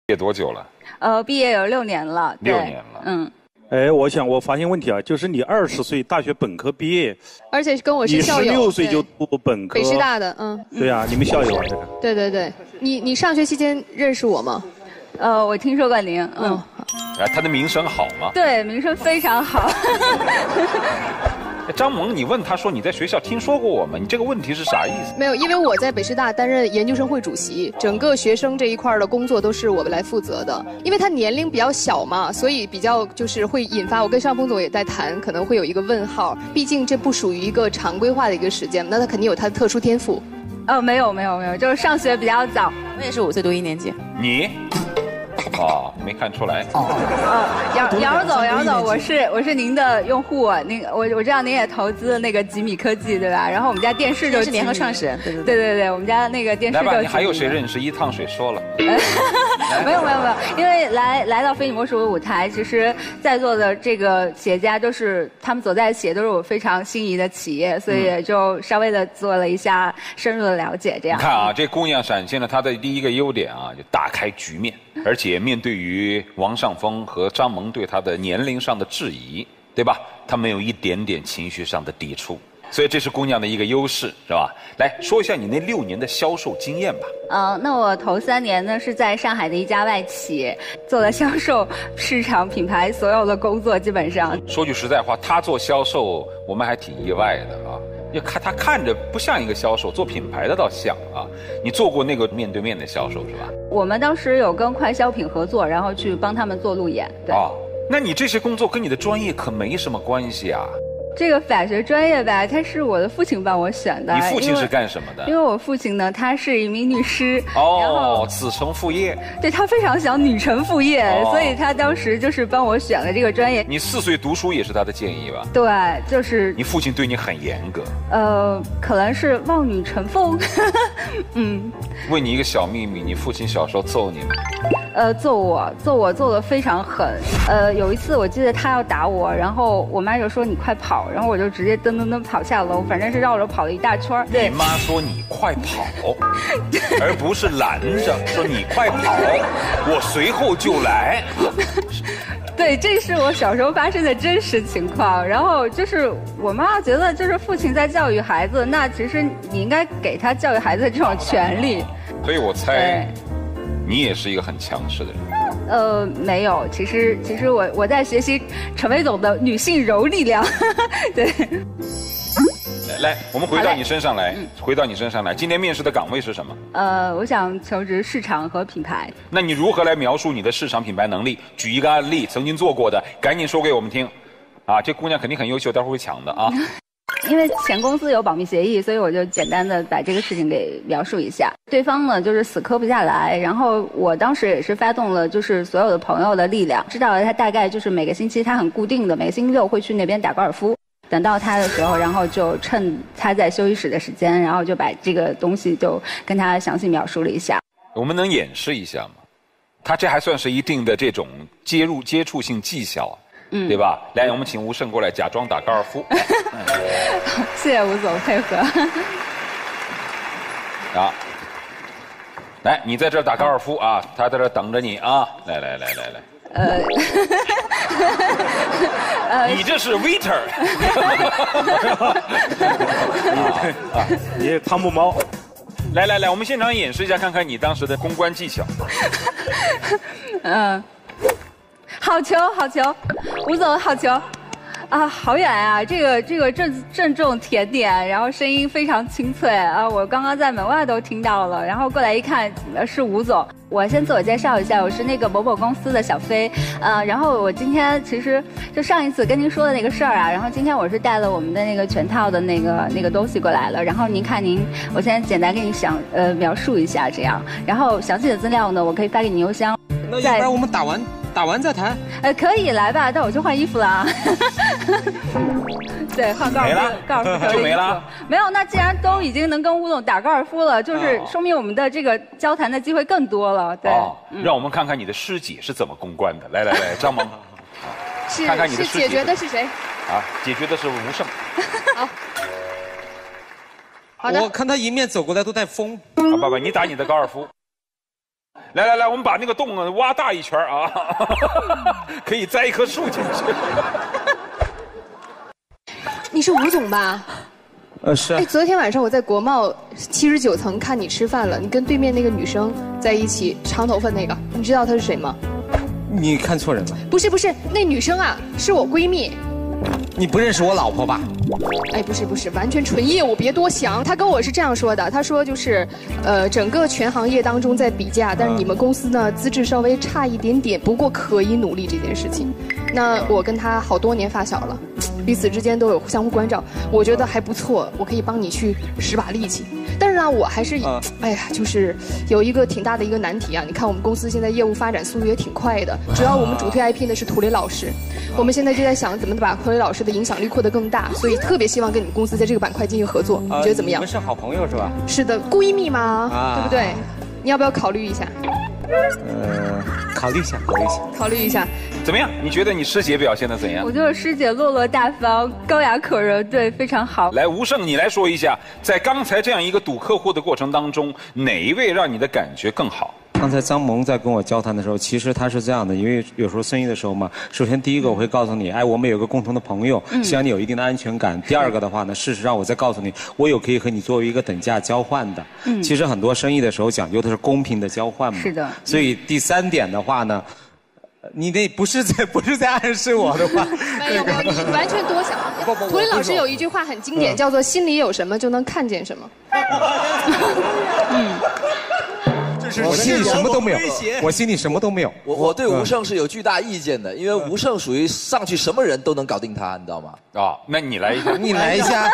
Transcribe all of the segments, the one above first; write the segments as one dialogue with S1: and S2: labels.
S1: 业多久了？
S2: 毕业有6年了。
S1: 6年了。
S2: 嗯。
S3: 哎，我发现问题啊，就是你20岁大学本科毕业，
S4: 而且跟我是校友。
S3: 你16岁就读本科。
S4: 北师大的，嗯。
S3: 对啊，你们校友啊，这个。
S4: 对对对，你上学期间认识我吗？
S2: 我听说过您。嗯。
S1: 他的名声好吗？
S2: 对，名声非常好。
S1: 张萌，你问他说你在学校听说过我吗？你这个问题是啥意思？
S4: 没有，因为我在北师大担任研究生会主席，整个学生这一块的工作都是我们来负责的。因为他年龄比较小嘛，所以比较就是会引发我跟尚峰总也在谈，可能会有一个问号。毕竟这不属于一个常规化的一个时间，那他肯定有他的特殊天赋。
S2: 没有，就是上学比较早。
S5: 我也是5岁读1年级。
S1: 你？哦，没看出来。
S2: 姚总，我是您的用户，我知道您也投资那个吉米科技，对吧？然后我们家电视就是
S5: 联合创始人，
S2: 对，我们家那个电视就。
S1: 来吧，你还有谁认识？一趟水说了。
S2: 没有，因为来到非你莫属的舞台，其实在座的这个企业家都是他们所在的企业都是我非常心仪的企业，所以就稍微的做了一下深入的了解，这样。
S1: 你看啊，这姑娘展现了她的第一个优点啊，就打开局面。而且面对于王尚峰和张萌对他的年龄上的质疑，对吧？他没有一点点情绪上的抵触，所以这是姑娘的一个优势，是吧？来说一下你那6年的销售经验吧。
S2: 那我头3年呢是在上海的一家外企做了销售、市场、品牌所有的工作，基本上。
S1: 说句实在话，他做销售，我们还挺意外的啊。他看着不像一个销售，做品牌的倒像啊。你做过那个面对面的销售是吧？
S2: 我们当时有跟快消品合作，然后去帮他们做路演。对。
S1: 那你这些工作跟你的专业可没什么关系啊。
S2: 这个法学专业吧，他是我的父亲帮我选的。
S1: 你父亲是干什么的？
S2: 因为我父亲呢，他是一名律师。
S1: 然后子承父业。对，
S2: 他非常想女承父业，所以他当时就是帮我选了这个专业。
S1: 你4岁读书也是他的建议吧？
S2: 对，就是。
S1: 你父亲对你很严格。
S2: 可能是望女成凤。
S1: 问你一个小秘密，你父亲小时候揍你吗？
S2: 揍我揍得非常狠。有一次我记得他要打我，然后我妈就说你快跑，然后我就直接噔跑下楼，反正是绕着跑了一大圈。
S1: 你妈说你快跑，而不是拦着说你快跑，我随后就来。
S2: 对，这是我小时候发生的真实情况。然后就是我妈觉得，就是父亲在教育孩子，那其实你应该给他教育孩子的这种权利。
S1: 所以我猜，你也是一个很强势的人。
S2: 没有，其实我在学习陈伟总的女性柔力量。对。
S1: 来，我们回到你身上来，今天面试的岗位是什么？
S2: 我想求职市场和品牌。
S1: 那你如何来描述你的市场品牌能力？举一个案例，曾经做过的，赶紧说给我们听。啊，这姑娘肯定很优秀，待会儿会抢的啊。
S2: 因为前公司有保密协议，所以我就简单的把这个事情给描述一下。对方呢就是死磕不下来，然后我当时也是发动了就是所有的朋友的力量，知道了他大概就是每个星期他很固定的，每个星期6会去那边打高尔夫。等到他的时候，然后就趁他在休息室的时间，然后就把这个东西就跟他详细描述了一下。
S1: 我们能演示一下吗？他这还算是一定的这种接触性技巧，对吧？来，我们请吴胜过来假装打高尔夫。
S2: 谢谢吴总配合。
S1: 来，你在这儿打高尔夫啊，他在这儿等着你啊！来。你这是 waiter。
S3: 你也汤姆猫。
S1: 来，我们现场演示一下，看看你当时的公关技巧。
S2: 好球，吴总好球。啊，好远啊！这个郑重甜点，然后声音非常清脆啊！我刚刚在门外都听到了，然后过来一看，是吴总。我先自我介绍一下，我是那个某某公司的小飞，然后我今天其实就上一次跟您说的那个事儿啊，然后今天我是带了我们的那个全套的那个东西过来了，然后您看我现在简单给你描述一下这样，然后详细的资料呢，我可以发给你邮箱。
S6: 那要不然我们打完再谈。
S2: 可以来吧，但我去换衣服了啊。对，换高尔夫
S1: 就没了。
S2: 没有，那既然都已经能跟吴总打高尔夫了，就是说明我们的这个交谈的机会更多了。对，
S1: 让我们看看你的师姐是怎么公关的。来，张萌，看看你的师姐
S4: 解决的是谁？
S1: 解决的是吴胜。
S4: 好的。
S6: 我看他迎面走过来都带风。
S1: 爸爸，你打你的高尔夫。 来，我们把那个洞挖大一圈啊，可以栽一棵树进去。
S4: 你是吴总吧？
S6: 是啊。
S4: 哎，昨天晚上我在国贸79层看你吃饭了，你跟对面那个女生在一起，长头发那个，你知道她是谁吗？
S6: 你看错人了。
S4: 不是，那女生啊是我闺蜜。
S6: 你不认识我老婆吧？
S4: 哎，不是，完全纯业务，别多想。他跟我是这样说的，他说就是，整个全行业当中在比价，但是你们公司呢资质稍微差一点点，不过可以努力这件事情。那我跟他好多年发小了，彼此之间都有相互关照，我觉得还不错，我可以帮你去使把力气。但是呢，我还是，哎呀，就是有一个挺大的一个难题啊。你看我们公司现在业务发展速度也挺快的，主要我们主推 IP 呢是涂磊老师，我们现在就在想怎么把涂磊老师的影响力扩得更大，所以特别希望跟你们公司在这个板块进行合作，你觉得怎么样？
S6: 你们是好朋友是吧？
S4: 是的，闺蜜嘛，对不对？你要不要考虑一下？
S6: 考虑一下。
S1: 怎么样？你觉得你师姐表现得怎样？
S2: 我觉得师姐落落大方、高雅可人，对，非常好。
S1: 来，吴胜，你来说一下，在刚才这样一个堵客户的过程当中，哪一位让你的感觉更好？
S6: 刚才张萌在跟我交谈的时候，其实他是这样的，因为有时候生意的时候嘛，首先第一个我会告诉你，哎，我们有个共同的朋友，希望你有一定的安全感。第二个的话呢，事实上我再告诉你，我有可以和你作为一个等价交换的。其实很多生意的时候讲究的是公平的交换嘛。
S2: 是的。
S6: 所以第三点的话呢，你那不是在暗示我的话。
S4: 没有，你完全多想。涂磊老师有一句话很经典，叫做“心里有什么就能看见什么”。
S6: 我心里什么都没有，我心里什么都没有。
S5: 我对吴胜是有巨大意见的，因为吴胜属于上去什么人都能搞定他，你知道吗？
S1: 那你来一下，
S6: 你来一下。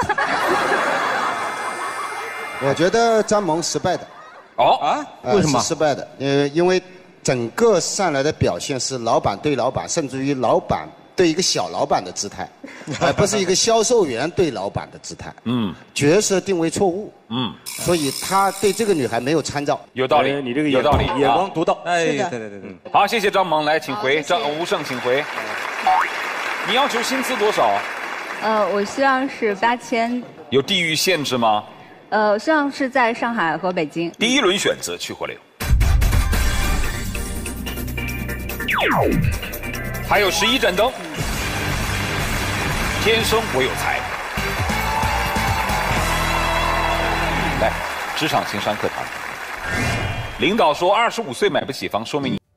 S7: 我觉得张萌失败的。
S6: 为什么
S7: 是失败的？因为整个上来的表现是老板对老板，甚至于老板对一个小老板的姿态，而不是一个销售员对老板的姿态。角色定位错误。所以他对这个女孩没有参照。
S1: 有道理，
S3: 你这个
S1: 有道理，
S3: 眼光独到。
S6: 哎，对。
S1: 好，谢谢张萌，来，请回。吴胜，请回。你要求薪资多少？
S2: 我希望是8000。
S1: 有地域限制吗？
S2: 希望是在上海和北京。
S1: 第一轮选择去或留。还有11盏灯。天生我有才。来，职场情商课堂。领导说25岁买不起房，说明你。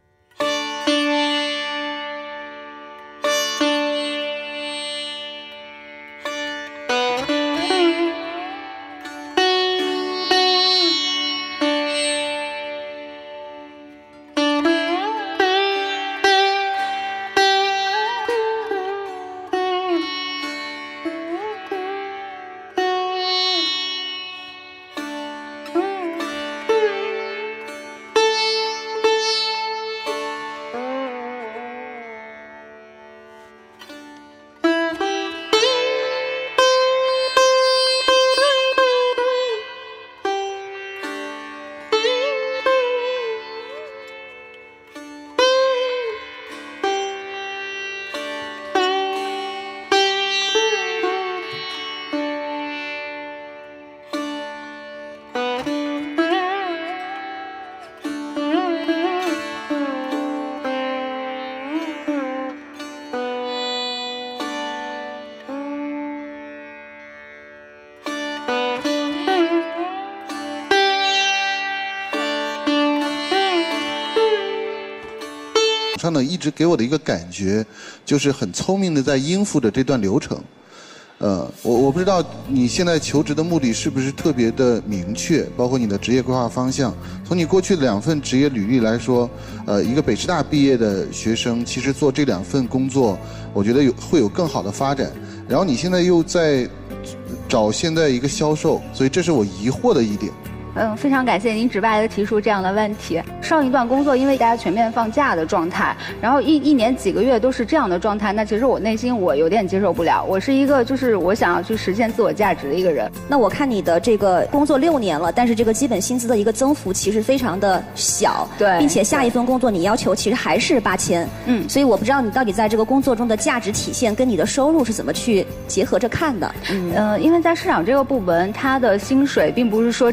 S8: 上呢一直给我的一个感觉，就是很聪明的在应付着这段流程。我不知道你现在求职的目的是不是特别的明确，包括你的职业规划方向。从你过去的2份职业履历来说，一个北师大毕业的学生，其实做这2份工作，我觉得会有更好的发展。然后你现在又在找现在一个销售，所以这是我疑惑的一点。
S2: 非常感谢您直白地提出这样的问题。上一段工作因为大家全面放假的状态，然后一年几个月都是这样的状态，那其实我内心我有点接受不了。我是一个就是我想要去实现自我价值的一个人。
S9: 那我看你的这个工作6年了，但是这个基本薪资的一个增幅其实非常的小，
S2: 对，
S9: 并且下一份工作你要求其实还是8000，所以我不知道你到底在这个工作中的价值体现跟你的收入是怎么去结合着看的。
S2: 因为在市场这个部门，它的薪水并不是说直接反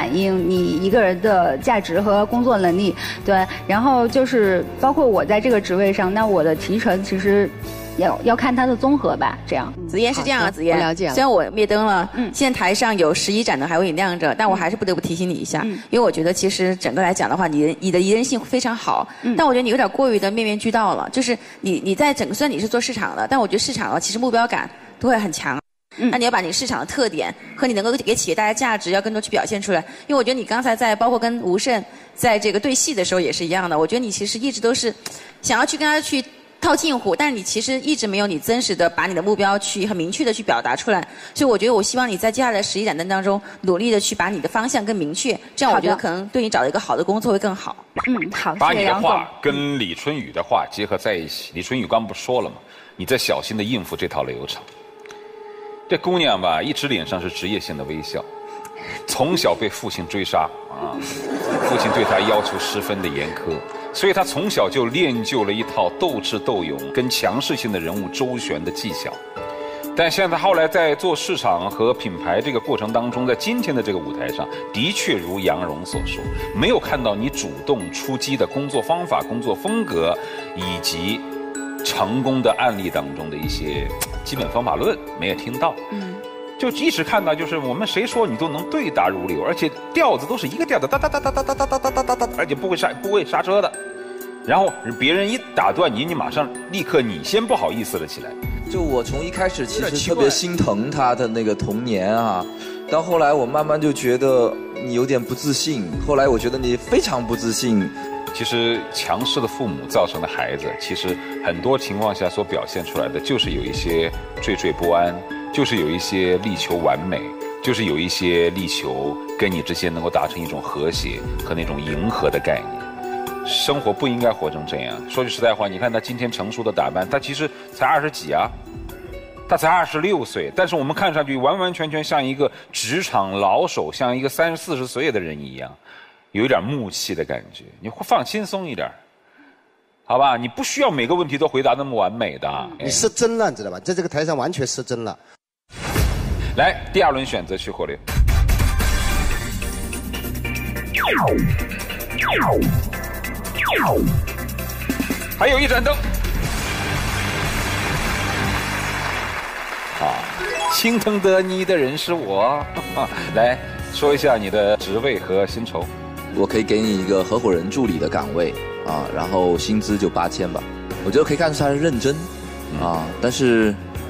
S2: 反映你一个人的价值和工作能力。对，然后就是包括我在这个职位上，那我的提成其实要看它的综合吧，这样。
S10: 子嫣是这样啊，子嫣，
S4: 我了解了。
S10: 虽然我灭灯了，现在台上有11盏灯还为你亮着，但我还是不得不提醒你一下，因为我觉得其实整个来讲的话，你的宜人性非常好，但我觉得你有点过于的面面俱到了，就是你在整个虽然你是做市场的，但我觉得市场其实目标感都会很强。那你要把你市场的特点和你能够给企业带来价值，要更多去表现出来。因为我觉得你刚才在包括跟吴胜在这个对戏的时候也是一样的，我觉得你其实一直都是想要去跟他去套近乎，但是你其实一直没有你真实的把你的目标去很明确的去表达出来。所以我觉得我希望你在接下来11盏灯当中努力的去把你的方向更明确，这样我觉得可能对你找到一个好的工作会更好。
S2: 好，
S1: 把你的话跟李春雨的话结合在一起。李春雨刚不说了吗？你在小心的应付这套流程。这姑娘吧，一直脸上是职业性的微笑，从小被父亲追杀啊，父亲对她要求十分的严苛，所以她从小就练就了一套斗智斗勇跟强势性的人物周旋的技巧。但现在后来在做市场和品牌这个过程当中，在今天的这个舞台上，的确如杨蓉所说，没有看到你主动出击的工作方法、工作风格，以及成功的案例当中的一些基本方法论没有听到，就一直看到就是我们谁说你都能对答如流，而且调子都是一个调子，哒哒哒哒哒哒哒哒哒哒，而且不会刹车的。然后别人一打断你，你马上立刻你先不好意思了起来。
S5: 就我从一开始其实特别心疼他的那个童年啊，到后来我慢慢就觉得你有点不自信，后来我觉得你非常不自信。
S1: 其实强势的父母造成的孩子，其实很多情况下所表现出来的就是有一些惴惴不安，就是有一些力求完美，就是有一些力求跟你之间能够达成一种和谐和那种迎合的概念。生活不应该活成这样。说句实在话，你看他今天成熟的打扮，他其实才20几啊，他才26岁，但是我们看上去完完全全像一个职场老手，像一个30、40岁的人一样。有一点木气的感觉，你放轻松一点，好吧？你不需要每个问题都回答那么完美的。
S7: 你失真了，你知道吧？在这个台上完全失真了。
S1: 来，第2轮选择去火流。还有1盏灯。啊，心疼的你的人是我。来说一下你的职位和薪酬。
S5: 我可以给你一个合伙人助理的岗位啊，然后薪资就8000吧。我觉得可以看出他是认真啊，但是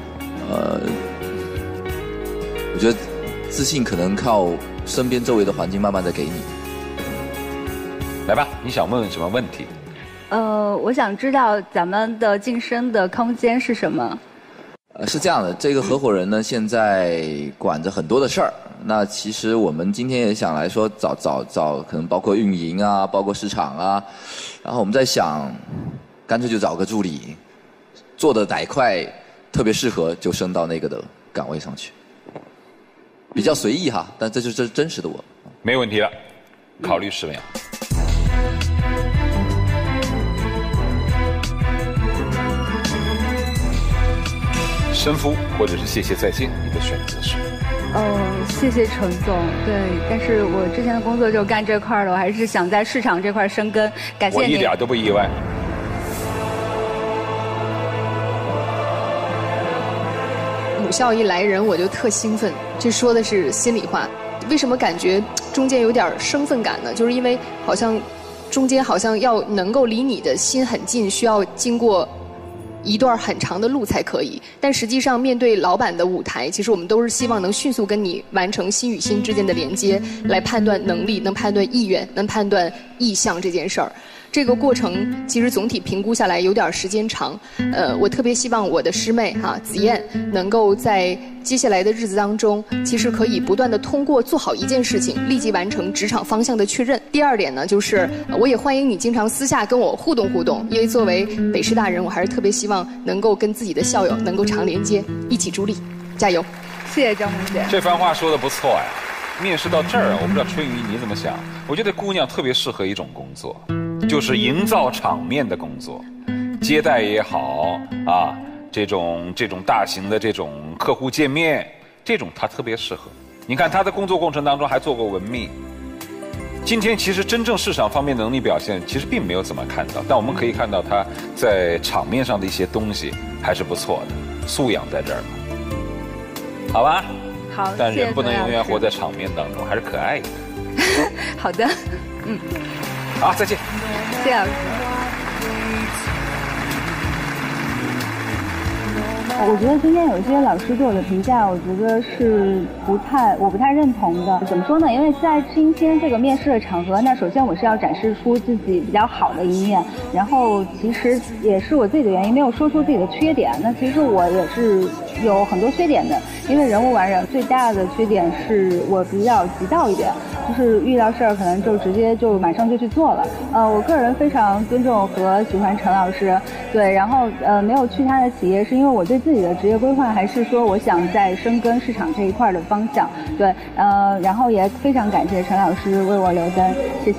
S5: 我觉得自信可能靠身边周围的环境慢慢的给你。
S1: 来吧，你想问什么问题？
S2: 我想知道咱们的晋升的空间是什么？
S5: 是这样的，这个合伙人呢，现在管着很多的事儿。那其实我们今天也想来说找，可能包括运营啊，包括市场啊。然后我们在想，干脆就找个助理，做的哪一块特别适合，就升到那个的岗位上去。比较随意哈，但这就是真实的我。
S1: 没问题了，考虑10秒。神父或者是谢谢再见，你的选择是？
S2: 谢谢陈总。对，但是我之前的工作就干这块的，我还是想在市场这块生根。感谢您。
S1: 我一点都不意外。
S4: 母校一来人，我就特兴奋。这说的是心里话。为什么感觉中间有点生分感呢？就是因为好像中间好像要能够离你的心很近，需要经过一段很长的路才可以，但实际上面对老板的舞台，其实我们都是希望能迅速跟你完成心与心之间的连接，来判断能力，能判断意愿，能判断意向这件事儿。这个过程其实总体评估下来有点时间长，我特别希望我的师妹子燕能够在接下来的日子当中，其实可以不断的通过做好一件事情，立即完成职场方向的确认。第2点呢，就是我也欢迎你经常私下跟我互动互动，因为作为北师大人，我还是特别希望能够跟自己的校友能够常连接，一起助力，加油！
S2: 谢谢张同学。
S1: 这番话说的不错呀。面试到这儿，我不知道春雨你怎么想？我觉得姑娘特别适合一种工作。就是营造场面的工作，接待也好啊，这种大型的这种客户见面，这种他特别适合。你看他的工作过程当中还做过文秘， 今天其实真正市场方面的能力表现，其实并没有怎么看到，但我们可以看到他在场面上的一些东西还是不错的，素养在这儿嘛，好吧？
S2: 好，
S1: 但人不能永远活在场面当中，还是可爱一点。
S2: 好的，
S1: 好，再见。
S2: 谢谢老师。
S11: 我觉得今天有一些老师对我的评价，我觉得是我不太认同的。怎么说呢？因为在今天这个面试的场合，那首先我是要展示出自己比较好的一面，然后其实也是我自己的原因，没有说出自己的缺点。那其实我也是有很多缺点的，因为人无完人，最大的缺点是我比较急躁一点，就是遇到事儿可能就直接就马上就去做了。我个人非常尊重和喜欢陈老师，对，然后没有去他的企业，是因为我对自己的职业规划还是说我想在深耕市场这一块的方向，对，然后也非常感谢陈老师为我留灯，谢谢。